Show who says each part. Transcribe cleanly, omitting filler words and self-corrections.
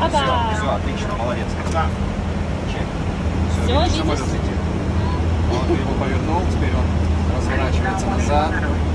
Speaker 1: Все, отлично, молодец. Да. Все, видишь, самолет летит. Вот ты его повернул, теперь он разворачивается назад.